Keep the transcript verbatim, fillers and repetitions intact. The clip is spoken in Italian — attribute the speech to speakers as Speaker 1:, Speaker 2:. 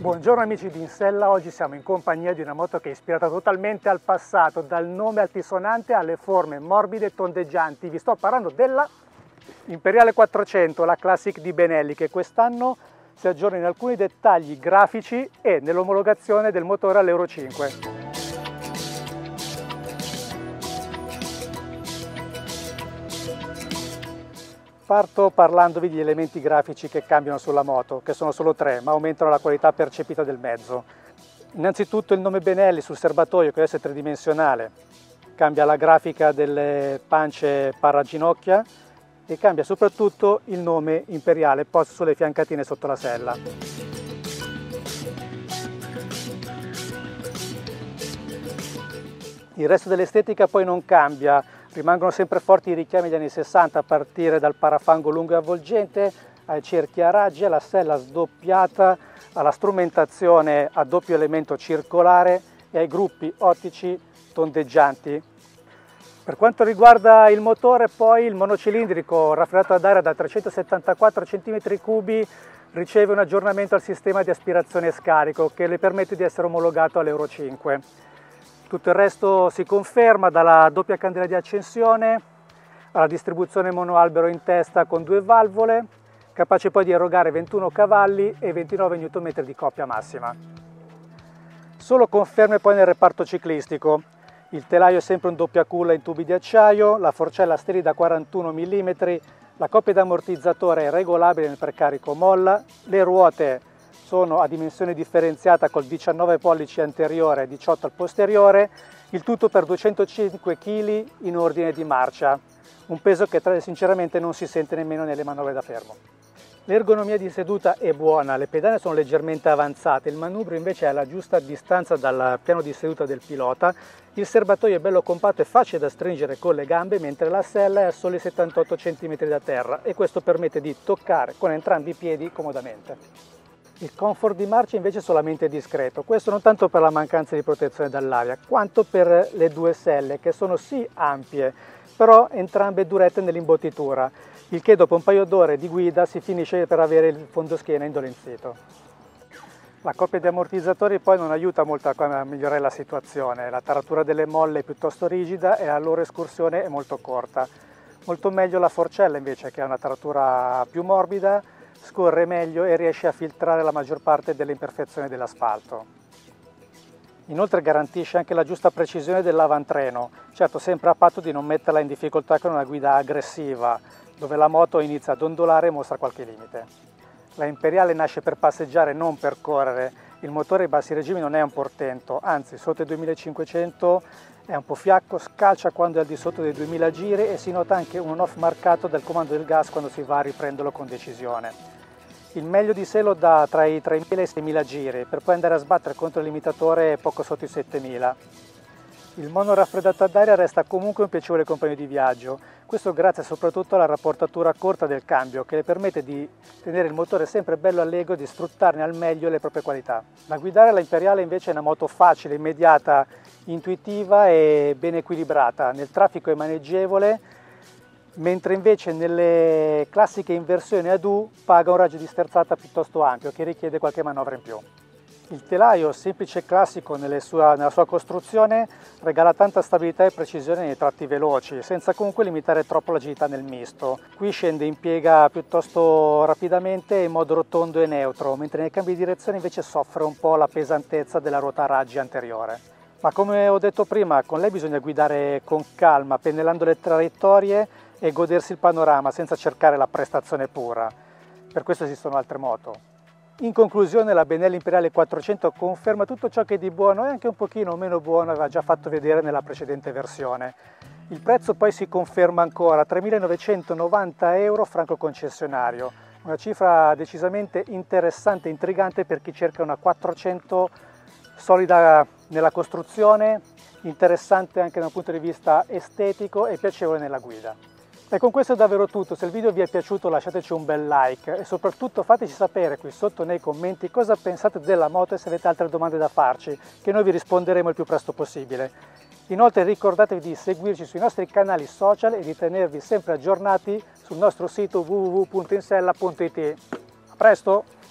Speaker 1: Buongiorno amici di Insella, oggi siamo in compagnia di una moto che è ispirata totalmente al passato, dal nome altisonante alle forme morbide e tondeggianti. Vi sto parlando della Imperiale quattrocento, la Classic di Benelli, che quest'anno si aggiorna in alcuni dettagli grafici e nell'omologazione del motore all'Euro cinque. Parto parlandovi di elementi grafici che cambiano sulla moto, che sono solo tre, ma aumentano la qualità percepita del mezzo. Innanzitutto il nome Benelli sul serbatoio, che adesso è tridimensionale, cambia la grafica delle pance paraginocchia e cambia soprattutto il nome Imperiale posto sulle fiancatine sotto la sella. Il resto dell'estetica poi non cambia. Rimangono sempre forti i richiami degli anni sessanta, a partire dal parafango lungo e avvolgente, ai cerchi a raggi, alla sella sdoppiata, alla strumentazione a doppio elemento circolare e ai gruppi ottici tondeggianti. Per quanto riguarda il motore, poi il monocilindrico raffreddato ad aria da trecentosettantaquattro centimetri cubi riceve un aggiornamento al sistema di aspirazione e scarico che le permette di essere omologato all'Euro cinque. Tutto il resto si conferma, dalla doppia candela di accensione alla distribuzione monoalbero in testa con due valvole, capace poi di erogare ventuno cavalli e ventinove newton metri di coppia massima. Solo conferme poi nel reparto ciclistico. Il telaio è sempre un doppia culla in tubi di acciaio, la forcella sterida quarantuno millimetri, la coppia d'ammortizzatore è regolabile nel precarico molla, le ruote sono a dimensione differenziata col diciannove pollici anteriore e diciotto al posteriore, il tutto per duecentocinque chili in ordine di marcia, un peso che sinceramente non si sente nemmeno nelle manovre da fermo. L'ergonomia di seduta è buona, le pedane sono leggermente avanzate, il manubrio invece è alla giusta distanza dal piano di seduta del pilota, il serbatoio è bello compatto e facile da stringere con le gambe, mentre la sella è a soli settantotto centimetri da terra e questo permette di toccare con entrambi i piedi comodamente. Il comfort di marcia invece è solamente discreto, questo non tanto per la mancanza di protezione dall'aria, quanto per le due selle che sono sì ampie, però entrambe durette nell'imbottitura, il che dopo un paio d'ore di guida si finisce per avere il fondoschiena indolenzito. La coppia di ammortizzatori poi non aiuta molto a migliorare la situazione, la taratura delle molle è piuttosto rigida e la loro escursione è molto corta. Molto meglio la forcella invece, che ha una taratura più morbida, scorre meglio e riesce a filtrare la maggior parte delle imperfezioni dell'asfalto. Inoltre garantisce anche la giusta precisione dell'avantreno, certo sempre a patto di non metterla in difficoltà con una guida aggressiva, dove la moto inizia ad ondolare e mostra qualche limite. La Imperiale nasce per passeggiare, non per correre. Il motore ai bassi regimi non è un portento, anzi sotto i duemilacinquecento è un po' fiacco, scalcia quando è al di sotto dei duemila giri e si nota anche un on-off marcato del comando del gas quando si va a riprenderlo con decisione. Il meglio di sé lo dà tra i tremila e i seimila giri, per poi andare a sbattere contro il limitatore poco sotto i settemila. Il mono raffreddato ad aria resta comunque un piacevole compagno di viaggio, questo grazie soprattutto alla rapportatura corta del cambio che le permette di tenere il motore sempre bello allegro e di sfruttarne al meglio le proprie qualità. Da guidare la Imperiale invece è una moto facile, immediata, intuitiva e ben equilibrata, nel traffico è maneggevole, mentre invece nelle classiche inversioni ad U paga un raggio di sterzata piuttosto ampio che richiede qualche manovra in più. Il telaio, semplice e classico nelle sua, nella sua costruzione, regala tanta stabilità e precisione nei tratti veloci, senza comunque limitare troppo l'agilità nel misto. Qui scende in piega piuttosto rapidamente in modo rotondo e neutro, mentre nei cambi di direzione invece soffre un po' la pesantezza della ruota a raggi anteriore. Ma come ho detto prima, con lei bisogna guidare con calma, pennellando le traiettorie e godersi il panorama senza cercare la prestazione pura. Per questo esistono altre moto. In conclusione, la Benelli Imperiale quattrocento conferma tutto ciò che di buono e anche un pochino meno buono aveva già fatto vedere nella precedente versione. Il prezzo poi si conferma ancora, tremilanovecentonovanta euro franco concessionario, una cifra decisamente interessante e intrigante per chi cerca una quattrocento solida nella costruzione, interessante anche da un punto di vista estetico e piacevole nella guida. E con questo è davvero tutto, se il video vi è piaciuto lasciateci un bel like e soprattutto fateci sapere qui sotto nei commenti cosa pensate della moto e se avete altre domande da farci, che noi vi risponderemo il più presto possibile. Inoltre ricordatevi di seguirci sui nostri canali social e di tenervi sempre aggiornati sul nostro sito w w w punto insella punto it. A presto!